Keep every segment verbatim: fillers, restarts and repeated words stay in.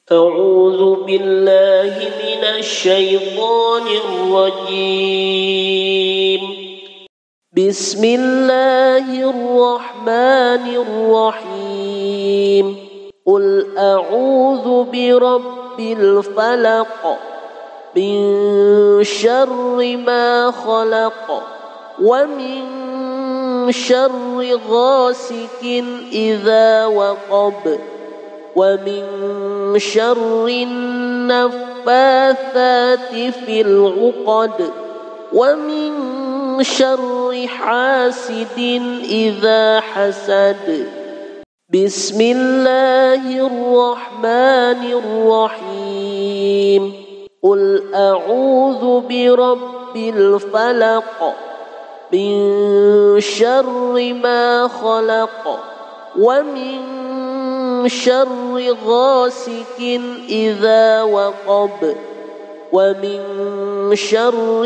أعوذ بالله من الشيطان الرجيم. بسم الله الرحمن الرحيم. قل أعوذ برب الفلق من شر ما خلق ومن شر غاسق إذا وقب ومن شر النفاثات في العقد ومن شر حاسد إذا حسد. بسم الله الرحمن الرحيم. قل أعوذ برب الفلق من شر ما خلق ومن شر غاسق إذا وقب ومن شر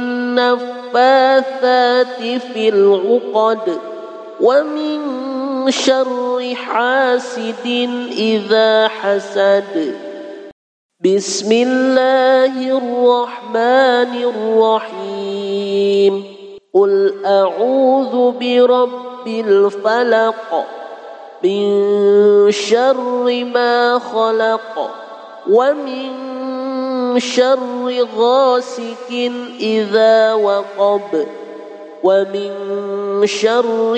النفاثات في العقد ومن شر حاسد إذا حسد. بسم الله الرحمن الرحيم. قل أعوذ برب الفلق من شر ما خلق ومن شر غاسق إذا وقب ومن شر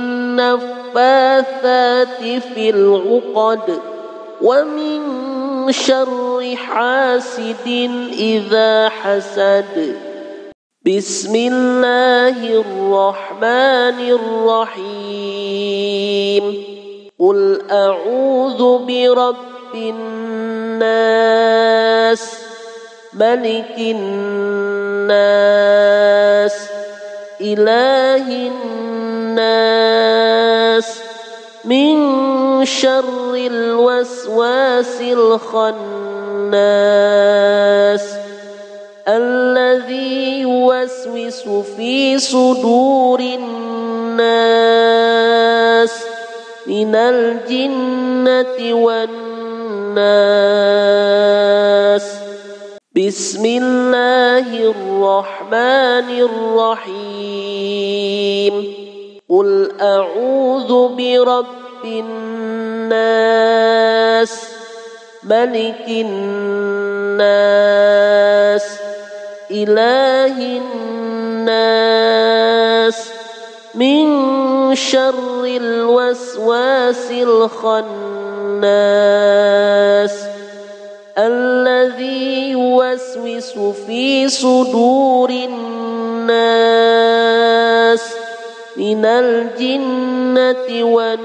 النفاثات في العقد ومن شر حاسد إذا حسد. بسم الله الرحمن الرحيم. قل أعوذ برب الناس ملك الناس إله الناس من شر الوسواس الخناس الذي يوسوس في صدور الناس من الجنة والناس. بسم الله الرحمن الرحيم. قل أعوذ برب الناس ملك الناس إله الناس من شر الوسواس الخناس الذي يوسوس في صدور الناس من الجنة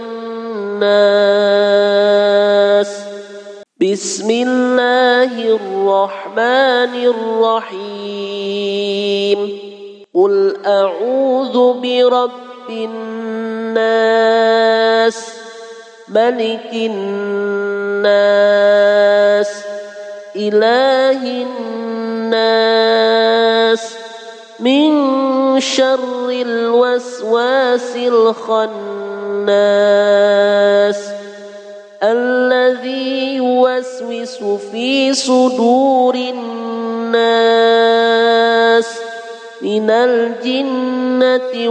والناس. بسم الله الرحمن الرحيم. قل أعوذ برب الناس ملك الناس إله الناس من شر الوسواس الخناس الذي يوسوس في صدور الناس من الجنة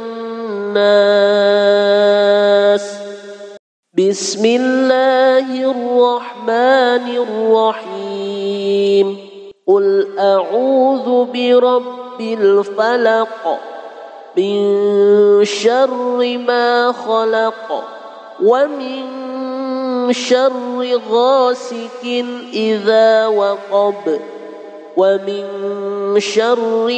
والناس. بسم الله الرحمن الرحيم. قل أعوذ برب الفلق من شر ما خلق ومن شر غاسق إذا وقب ومن شر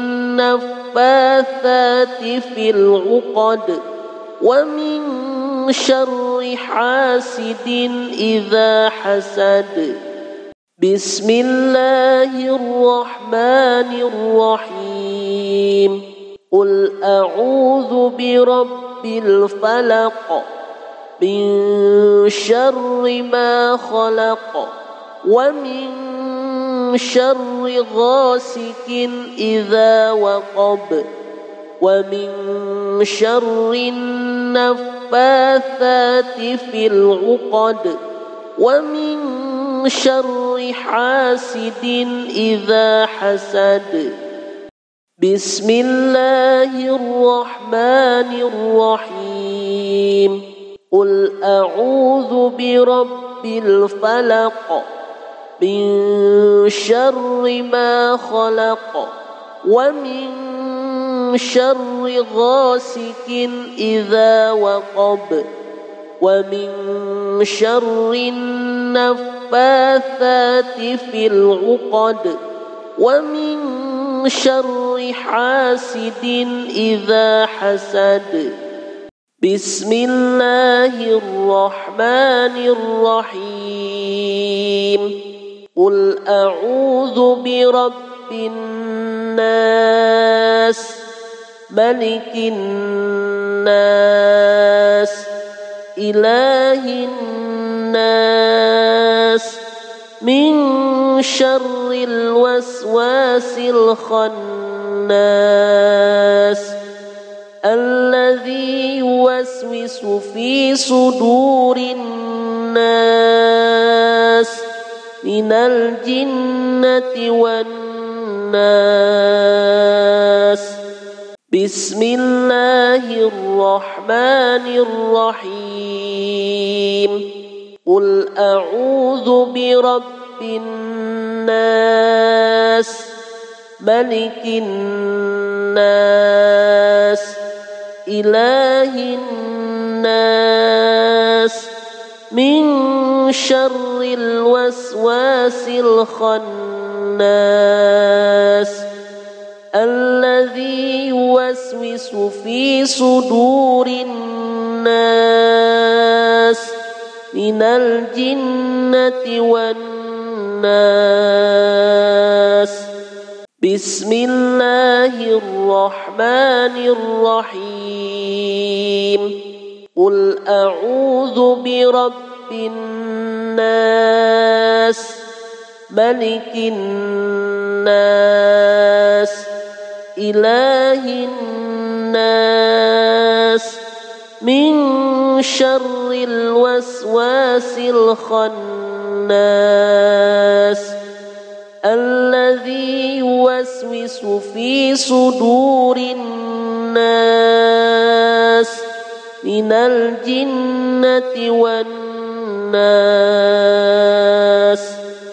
النفاثات في العقد ومن شر حاسد إذا حسد. بسم الله الرحمن الرحيم. قل أعوذ برب الفلق من شر ما خلق ومن شر غاسق إذا وقب ومن شر النفاثات في العقد ومن شر حاسد إذا حسد. بسم الله الرحمن الرحيم. قل أعوذ برب الفلق من شر ما خلق ومن شر غاسق إذا وقب ومن شر النفاثات في العقد ومن شر حاسد إذا حسد. بسم الله الرحمن الرحيم. قل أعوذ برب الناس ملك الناس إله الناس من شر الوسواس الخناس الذي يوسوس في صدور الناس من الجنة والناس. بسم الله الرحمن الرحيم. قل أعوذ برب الناس ملك الناس إله الناس من شر الوسواس الخناس الذي يوسوس في صدور الناس من الجنة والناس. بسم الله الرحمن الرحيم. قل أعوذ برب الناس ملك الناس إله الناس من شر الوسواس الخناس الذي يوسوس في صدور الناس من الجنة والناس.